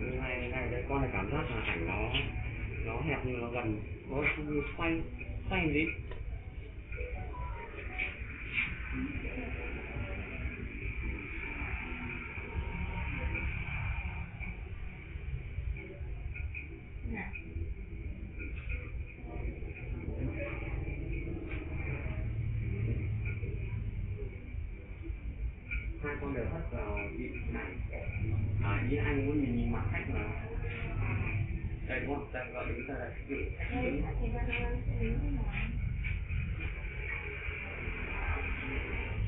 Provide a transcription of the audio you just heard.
Ngay ngay đây con này cảm giác là ảnh nó hẹp nhưng nó gần. Ôi, xoay xoay gì? Hai con đều hất vào vị này. Ý anh muốn nhìn mặt khách là đây đúng không? Đây, gọi đứng ra đây. Đây, thì đang đứng thế nào?